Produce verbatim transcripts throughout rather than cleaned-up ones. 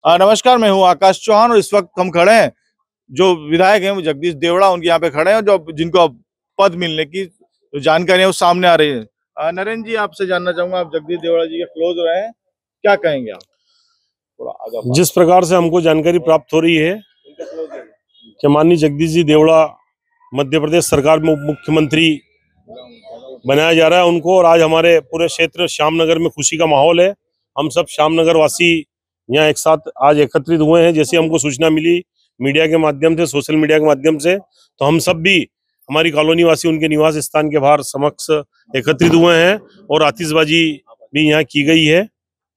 आ, नमस्कार, मैं हूं आकाश चौहान और इस वक्त हम खड़े हैं, जो विधायक हैं वो जगदीश देवड़ा उनके यहाँ पे खड़े हैं, जो जिनको अब पद मिलने की जो जानकारी है वो सामने आ रही है। आ, नरेंद्र जी, आपसे जानना चाहूंगा, आप जगदीश देवड़ा जी के क्लोज रहे हैं, क्या कहेंगे आप? थोड़ा आगे। जिस प्रकार से हमको जानकारी प्राप्त हो रही है कि माननीय जगदीश जी देवड़ा मध्य प्रदेश सरकार में उप मुख्यमंत्री बनाया जा रहा है उनको, और आज हमारे पूरे क्षेत्र श्यामनगर में खुशी का माहौल है। हम सब श्यामनगर वासी यहाँ एक साथ आज एकत्रित हुए हैं। जैसे हमको सूचना मिली मीडिया के माध्यम से, सोशल मीडिया के माध्यम से, तो हम सब भी हमारी कॉलोनी वासी उनके निवास स्थान के बाहर समक्ष एकत्रित हुए हैं और आतिशबाजी भी यहाँ की गई है।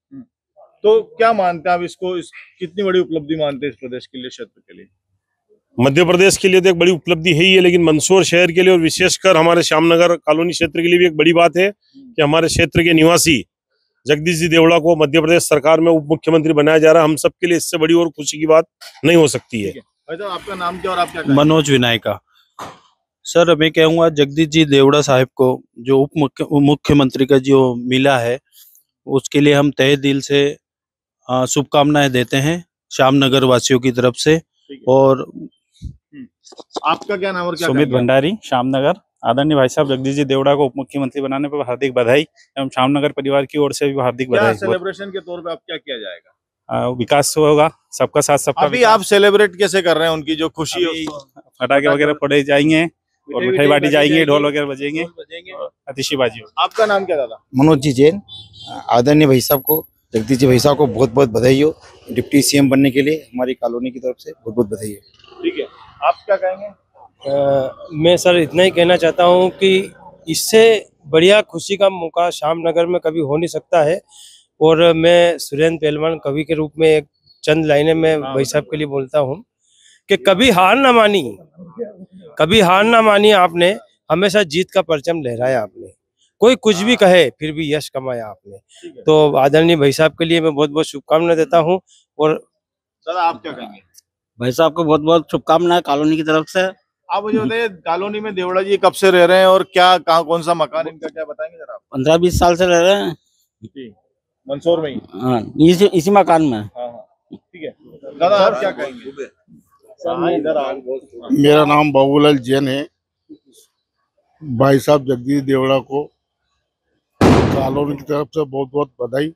तो क्या मानते हैं आप इसको, इस कितनी बड़ी उपलब्धि मानते हैं इस प्रदेश के लिए, क्षेत्र के लिए? मध्य प्रदेश के लिए तो एक बड़ी उपलब्धि है ही है, लेकिन मंदसौर शहर के लिए और विशेषकर हमारे श्यामनगर कॉलोनी क्षेत्र के लिए भी एक बड़ी बात है कि हमारे क्षेत्र के निवासी जगदीश जी देवड़ा को मध्य प्रदेश सरकार में उप मुख्यमंत्री बनाया जा रहा है। हम सब के लिए इससे बड़ी और खुशी की बात नहीं हो सकती है। तो आपका नाम क्या और आप क्या? मनोज विनायका। सर, मैं कहूँगा जगदीश जी देवड़ा साहब को जो उप मुख्य मुख्यमंत्री का जो मिला है उसके लिए हम तहे दिल से शुभकामनाएं देते हैं श्यामनगर वासियों की तरफ से। और आपका क्या नाम और क्या? सुमित भंडारी, श्यामनगर। आदरणीय भाई साहब जगदीश जी देवड़ा को उप मुख्यमंत्री बनाने पर हार्दिक बधाई एवं श्यामनगर परिवार की ओर से भी हार्दिक बधाई। सेलिब्रेशन के तौर पे आप क्या किया जाएगा? आ, विकास होगा, सबका साथ सबका। अभी आप सेलिब्रेट कैसे कर रहे हैं उनकी जो खुशी है? पटाखे वगैरह फोड़े जाएंगे और मिठाई बांटी जाएंगे, ढोल वगैरह बजेंगे, आतिशबाजी। आपका नाम क्या दादा? मनोज जी जैन। आदरणीय भाई साहब को, जगदीश जी भाई साहब को बहुत बहुत बधाई हो डिप्टी सीएम बनने के लिए। हमारी कॉलोनी की तरफ से बहुत बहुत बधाई हो। ठीक है, आप क्या कहेंगे? आ, मैं सर इतना ही कहना चाहता हूं कि इससे बढ़िया खुशी का मौका श्यामनगर में कभी हो नहीं सकता है। और मैं सुरेंद्र पहलवान कवि के रूप में एक चंद लाइनें मैं भाई साहब के लिए बोलता हूं कि कभी हार ना मानी, कभी हार ना मानी आपने, हमेशा जीत का परचम लहराया आपने, कोई कुछ भी कहे फिर भी यश कमाया आपने। तो आदरणीय भाई साहब के लिए मैं बहुत बहुत शुभकामनाएं देता हूँ। और दादा आप क्या कहेंगे? भाई साहब को बहुत बहुत शुभकामनाएं कॉलोनी की तरफ से। आप मुझे बताइए, कॉलोनी में देवड़ा जी कब से रह रहे हैं और क्या कहाँ कौन सा मकान इनका, क्या बताएंगे जरा आप? पंद्रह बीस साल से रह रहे हैं जी, मंदसौर में ही। हाँ, इसी इसी मकान में। हाँ हाँ, ठीक है। दादा आप क्या कहेंगे? मेरा नाम बाबूलाल जैन है। भाई साहब जगदीश देवड़ा को कॉलोनी की तरफ से बहुत बहुत बधाई।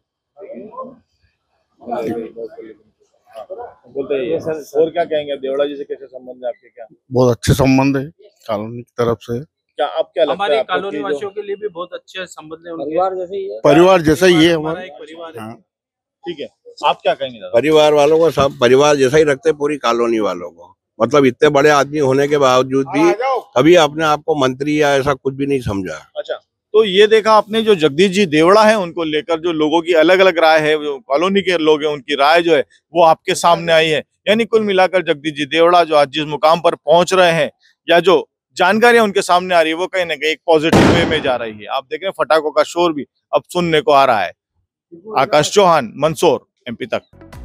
बोलते हैं और क्या कहेंगे? देवड़ा जी से कैसे संबंध है आपके? क्या बहुत अच्छे संबंध है कॉलोनी की तरफ से। क्या आप क्या लगता है? हमारी कॉलोनी वासियों के लिए भी बहुत अच्छे संबंध है, परिवार जैसे ही है। परिवार जैसा ही है हमारा। हाँ, ठीक है। आप क्या कहेंगे दादा? परिवार वालों को सब परिवार जैसा ही रखते, पूरी कॉलोनी वालों को। मतलब इतने बड़े आदमी होने के बावजूद भी कभी अपने आप को मंत्री या ऐसा कुछ भी नहीं समझा। अच्छा, तो ये देखा आपने, जो जगदीश जी देवड़ा है उनको लेकर जो लोगों की अलग अलग राय है, जो कॉलोनी के लोग हैं उनकी राय जो है वो आपके सामने आई है। यानी कुल मिलाकर जगदीश जी देवड़ा जो आज जिस मुकाम पर पहुंच रहे हैं या जो जानकारियां उनके सामने आ रही है वो कहीं ना कहीं एक पॉजिटिव वे में जा रही है। आप देख रहे हैं फटाकों का शोर भी अब सुनने को आ रहा है। आकाश चौहान, मंदसौर, एमपी तक।